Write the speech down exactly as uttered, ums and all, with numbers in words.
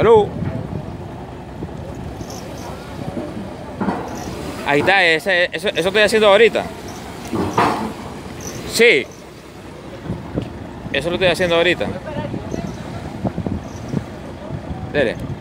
Salud. Ahí está, ese, eso, eso estoy haciendo ahorita. Sí. Eso lo estoy haciendo ahorita. Dele.